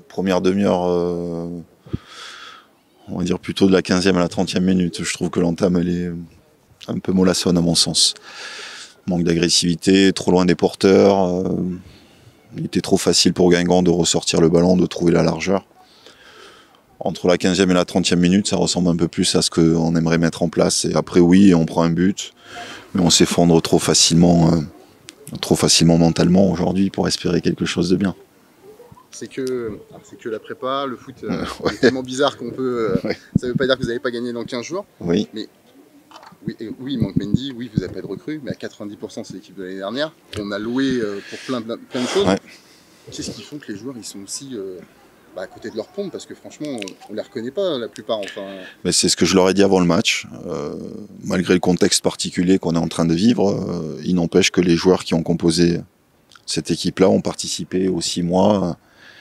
première demi-heure, on va dire plutôt de la 15e à la 30e minute. Je trouve que l'entame, elle est un peu mollassonne à mon sens. Manque d'agressivité, trop loin des porteurs. Il était trop facile pour Guingamp de ressortir le ballon, de trouver la largeur. Entre la 15e et la 30e minute, ça ressemble un peu plus à ce qu'on aimerait mettre en place. Et après, oui, on prend un but, mais on s'effondre trop facilement mentalement aujourd'hui pour espérer quelque chose de bien. C'est que la prépa, le foot est tellement bizarre qu'on peut... Ça ne veut pas dire que vous n'allez pas gagner dans 15 jours. Oui. Mais oui, il manque Mendy, oui, vous n'avez pas de recrue, mais à 90% c'est l'équipe de l'année dernière. On a loué pour plein de choses. Ouais. Qu'est-ce qui font que les joueurs ils sont aussi à côté de leur pompe? Parce que franchement, on ne les reconnaît pas la plupart. Enfin... Mais c'est ce que je leur ai dit avant le match. Malgré le contexte particulier qu'on est en train de vivre, il n'empêche que les joueurs qui ont composé cette équipe-là ont participé aux 6 mois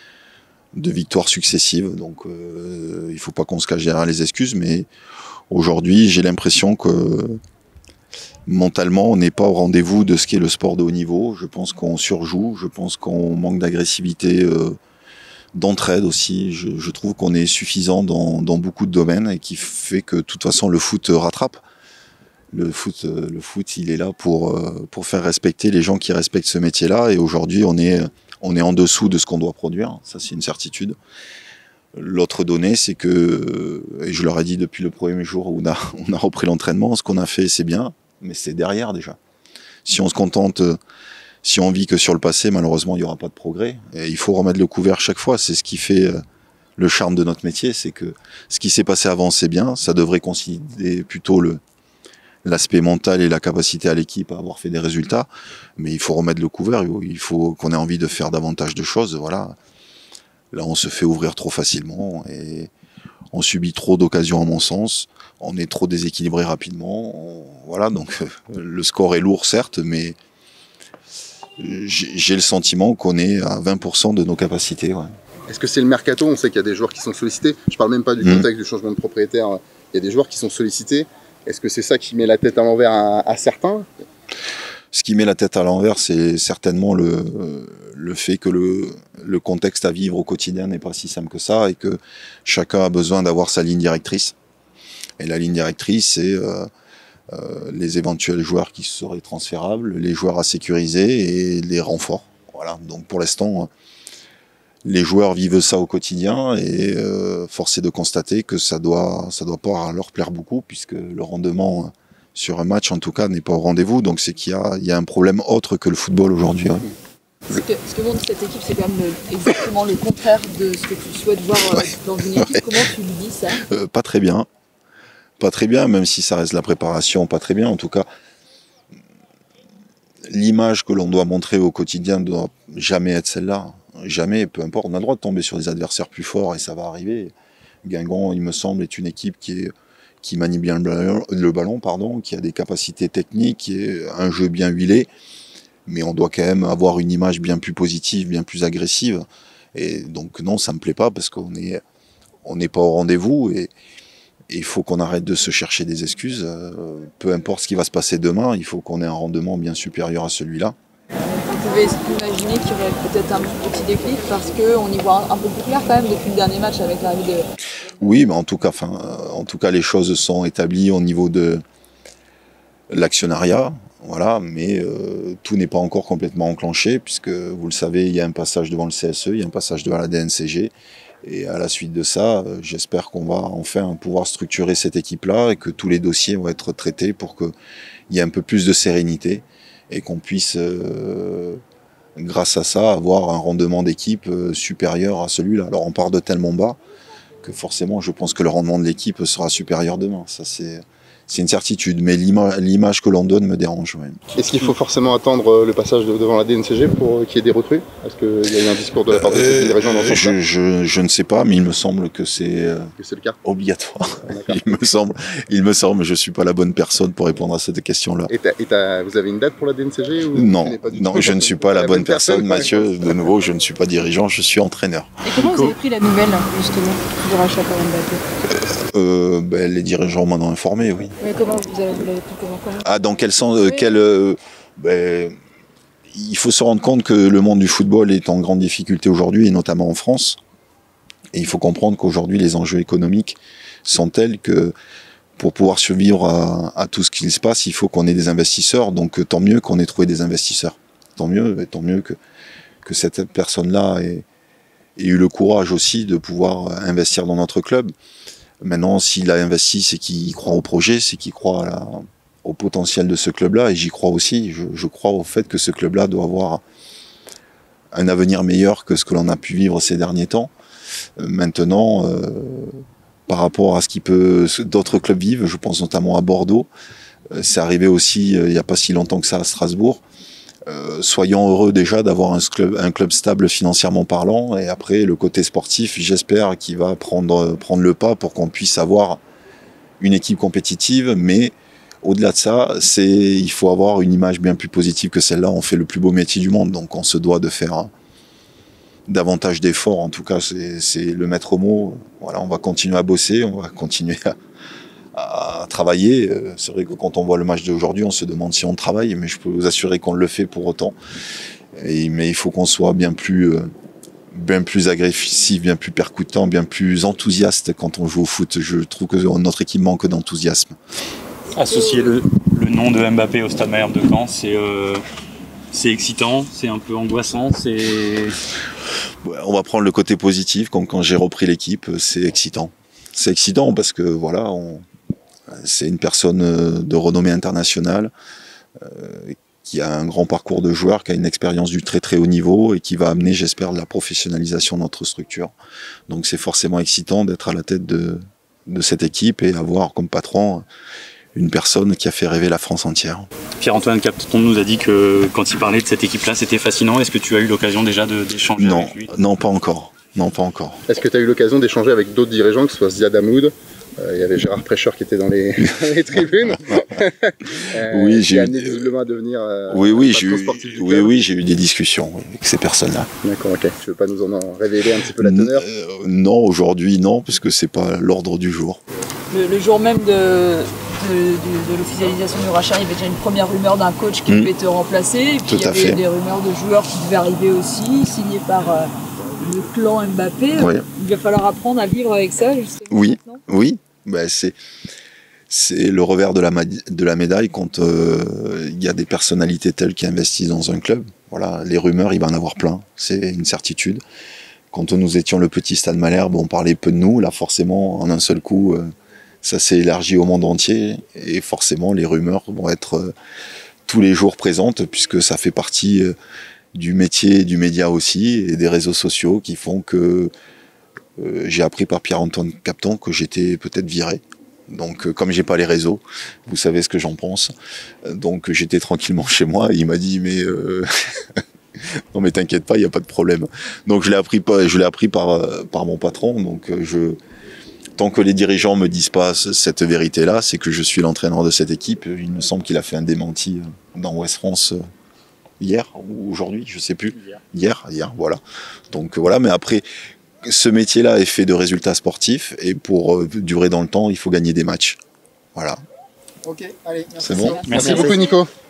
de victoires successives. Donc il ne faut pas qu'on se cache derrière les excuses, mais aujourd'hui j'ai l'impression que mentalement on n'est pas au rendez-vous de ce qu'est le sport de haut niveau. Je pense qu'on surjoue, je pense qu'on manque d'agressivité, d'entraide aussi. Je trouve qu'on est suffisant dans beaucoup de domaines et qui fait que de toute façon le foot rattrape. Le foot il est là pour faire respecter les gens qui respectent ce métier-là, et aujourd'hui on est en dessous de ce qu'on doit produire, ça c'est une certitude. L'autre donnée, c'est que, et je leur ai dit depuis le premier jour où on a repris l'entraînement, ce qu'on a fait c'est bien, mais c'est derrière déjà. Si on se contente, si on vit que sur le passé, malheureusement il n'y aura pas de progrès, et il faut remettre le couvert chaque fois. C'est ce qui fait le charme de notre métier, c'est que ce qui s'est passé avant c'est bien, ça devrait considérer plutôt l'aspect mental et la capacité à l'équipe à avoir fait des résultats, mais il faut remettre le couvert, il faut qu'on ait envie de faire davantage de choses. Voilà. Là on se fait ouvrir trop facilement et on subit trop d'occasions à mon sens, on est trop déséquilibré rapidement, voilà, donc le score est lourd certes, mais j'ai le sentiment qu'on est à 20% de nos capacités. Ouais. Est-ce que c'est le mercato? On sait qu'il y a des joueurs qui sont sollicités, je parle même pas du contexte du changement de propriétaire, il y a des joueurs qui sont sollicités. Est-ce que c'est ça qui met la tête à l'envers à certains? Ce qui met la tête à l'envers, c'est certainement le fait que le contexte à vivre au quotidien n'est pas si simple que ça, et que chacun a besoin d'avoir sa ligne directrice. Et la ligne directrice, c'est les éventuels joueurs qui seraient transférables, les joueurs à sécuriser et les renforts. Voilà. Donc pour l'instant, les joueurs vivent ça au quotidien, et force est de constater que ça doit pas leur plaire beaucoup, puisque le rendement sur un match en tout cas n'est pas au rendez-vous. Donc c'est qu'il y a un problème autre que le football aujourd'hui. Ouais. Ce que montre cette équipe, c'est quand même exactement le contraire de ce que tu souhaites voir dans une équipe. Comment tu lui dis ça? Pas très bien. Pas très bien, même si ça reste la préparation, pas très bien. En tout cas, l'image que l'on doit montrer au quotidien ne doit jamais être celle-là. Jamais, peu importe. On a le droit de tomber sur des adversaires plus forts, et ça va arriver. Guingamp, il me semble, est une équipe qui manie bien le ballon, qui a des capacités techniques, qui est un jeu bien huilé. Mais on doit quand même avoir une image bien plus positive, bien plus agressive. Et donc non, ça me plaît pas, parce qu'on n'est pas au rendez-vous, et il faut qu'on arrête de se chercher des excuses. Peu importe ce qui va se passer demain, il faut qu'on ait un rendement bien supérieur à celui-là. Vous pouvez imaginer qu'il y aurait peut-être un petit déclic, parce qu'on y voit un peu plus clair quand même depuis le dernier match avec l'arrivée de... Oui, mais en tout cas, les choses sont établies au niveau de l'actionnariat. Voilà, mais tout n'est pas encore complètement enclenché, puisque vous le savez, il y a un passage devant le CSE, il y a un passage devant la DNCG, et à la suite de ça, j'espère qu'on va enfin pouvoir structurer cette équipe-là, et que tous les dossiers vont être traités pour qu'il y ait un peu plus de sérénité, et qu'on puisse, grâce à ça, avoir un rendement d'équipe supérieur à celui-là. Alors on part de tellement bas que forcément je pense que le rendement de l'équipe sera supérieur demain, ça c'est une certitude, mais l'image que l'on donne me dérange. Ouais. Est-ce qu'il faut forcément attendre le passage devant la DNCG pour qu'il y ait des recrues? Est-ce qu'il y a eu un discours de la part des dirigeants dans ce sens-là? Je ne sais pas, mais il me semble que c'est le cas obligatoire. Il me semble, je ne suis pas la bonne personne pour répondre à cette question-là. Vous avez une date pour la DNCG ou Non, je ne suis pas la bonne personne, Mathieu. De nouveau, je ne suis pas dirigeant, je suis entraîneur. Et comment vous avez pris la nouvelle, justement, du rachat par Mbappé? Les dirigeants m'en ont informé, oui. Mais comment vous l'avez pris, comment? Ah, dans quel sens il faut se rendre compte que le monde du football est en grande difficulté aujourd'hui, et notamment en France. Et il faut comprendre qu'aujourd'hui, les enjeux économiques sont tels que pour pouvoir survivre à tout ce qui se passe, il faut qu'on ait des investisseurs. Donc tant mieux qu'on ait trouvé des investisseurs. Tant mieux que cette personne-là ait eu le courage aussi de pouvoir investir dans notre club. Maintenant, s'il a investi, c'est qu'il croit au projet, c'est qu'il croit au potentiel de ce club-là. Et j'y crois aussi. Je crois au fait que ce club-là doit avoir un avenir meilleur que ce que l'on a pu vivre ces derniers temps. Maintenant, par rapport à ce d'autres clubs vivent, je pense notamment à Bordeaux, c'est arrivé aussi il n'y a pas si longtemps que ça à Strasbourg. Soyons heureux déjà d'avoir un club stable financièrement parlant, et après le côté sportif, j'espère qu'il va prendre le pas pour qu'on puisse avoir une équipe compétitive, mais au-delà de ça, il faut avoir une image bien plus positive que celle-là. On fait le plus beau métier du monde, donc on se doit de faire davantage d'efforts. En tout cas, c'est le maître mot. Voilà, on va continuer à bosser, on va continuer à travailler. C'est vrai que quand on voit le match d'aujourd'hui, on se demande si on travaille, mais je peux vous assurer qu'on le fait pour autant. Mais il faut qu'on soit bien plus agressif, bien plus percutant, bien plus enthousiaste quand on joue au foot. Je trouve que notre équipe manque d'enthousiasme. Associer le nom de Mbappé au Stade Malherbe de Caen, c'est excitant, c'est un peu angoissant, On va prendre le côté positif. Quand j'ai repris l'équipe, c'est excitant. C'est excitant parce que voilà, c'est une personne de renommée internationale qui a un grand parcours de joueur, qui a une expérience du très très haut niveau et qui va amener, j'espère, de la professionnalisation de notre structure. Donc c'est forcément excitant d'être à la tête de cette équipe et avoir comme patron une personne qui a fait rêver la France entière. Pierre-Antoine Capton nous a dit que quand il parlait de cette équipe-là, c'était fascinant. Est-ce que tu as eu l'occasion déjà d'échanger avec lui ? Non, pas encore. Non, pas encore. Est-ce que tu as eu l'occasion d'échanger avec d'autres dirigeants, que ce soit Ziad Hamoud, il y avait Gérard Prêcheur qui était dans les tribunes. Oui, j'ai amené visiblement à devenir j'ai eu des discussions avec ces personnes-là. D'accord, ok. Tu veux pas nous en révéler un petit peu la teneur ? Non, aujourd'hui non, parce que c'est pas l'ordre du jour. Le jour même de l'officialisation du rachat, il y avait déjà une première rumeur d'un coach qui devait te remplacer. Et puis il y avait des rumeurs de joueurs qui devaient arriver aussi, signés par le clan Mbappé. Oui. Il va falloir apprendre à vivre avec ça, justement. Oui. Ben, c'est le revers de la médaille quand il y a des personnalités telles qui investissent dans un club. Voilà, les rumeurs, il va en avoir plein, c'est une certitude. Quand nous étions le petit Stade Malherbe, on parlait peu de nous. Là, forcément, en un seul coup, ça s'est élargi au monde entier. Et forcément, les rumeurs vont être tous les jours présentes, puisque ça fait partie du métier, du média aussi, et des réseaux sociaux qui font que j'ai appris par Pierre-Antoine Capton que j'étais peut-être viré. Donc comme j'ai pas les réseaux, vous savez ce que j'en pense. Donc j'étais tranquillement chez moi et il m'a dit mais non mais t'inquiète pas, il n'y a pas de problème. Donc je l'ai appris par mon patron. Donc tant que les dirigeants me disent pas cette vérité-là, c'est que je suis l'entraîneur de cette équipe. Il me semble qu'il a fait un démenti dans Ouest France hier ou aujourd'hui, je sais plus. Hier, voilà. Donc voilà, mais après ce métier-là est fait de résultats sportifs et pour durer dans le temps, il faut gagner des matchs. Voilà. Ok, allez, merci. C'est bon ? Merci beaucoup Nico.